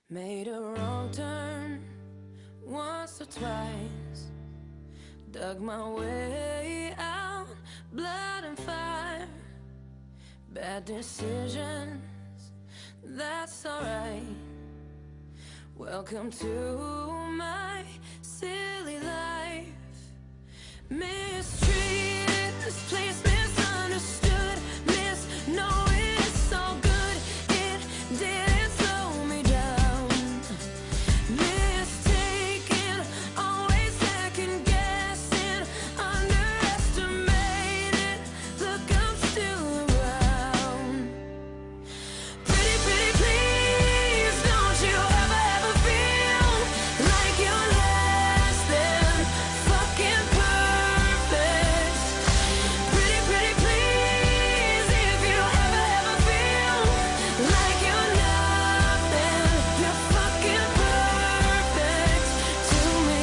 Made a wrong turn once or twice, dug my way out, blood and fire. Bad decisions, that's alright. Welcome to my silly life. Mistreated, misplaced, misunderstood, knowing it's all good. It didn't slow me down. Mistaken, always second guessing, underestimated. Look, I'm still around. Pretty, pretty, please, don't you ever feel like you're less than fucking perfect. Pretty, pretty, please, if you ever feel like you're nothing, you're fucking perfect to me.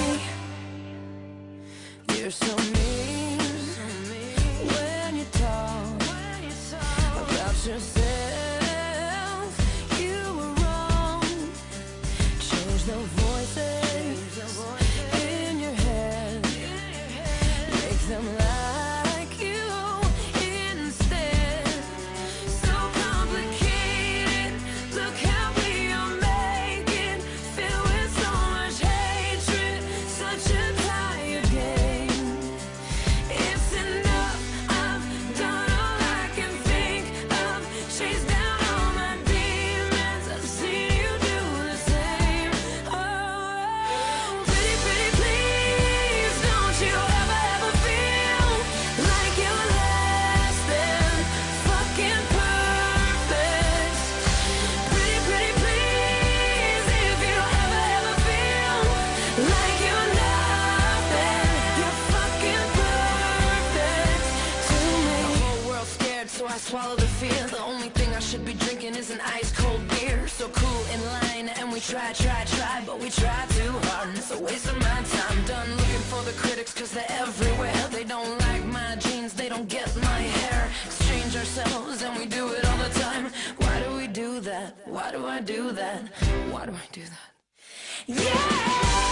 You're so mean when you talk about yourself. You were wrong. Change the voices in your head, make them like you instead. So complicated, look how we are making, filled with so much hatred, such a tired game. It's enough, I've done all I can think of, chased down all my demons, I've seen you do the same. Oh, pretty, pretty, please, don't you ever feel like you're less than fucking perfect. Pretty, pretty, please, if you ever feel like you're nothing, you're fucking perfect to me. The whole world's scared, so I swallow the fear. The only thing I should be drinking is an ice cold beer. So cool in line, and we try, but we try too hard, and it's a waste of my time. Done looking for the critics, cause they're everywhere. They don't like my jeans, they don't get my hair. Exchange ourselves, and we do it all the time. Why do we do that? Why do I do that? Why do I do that? Yeah!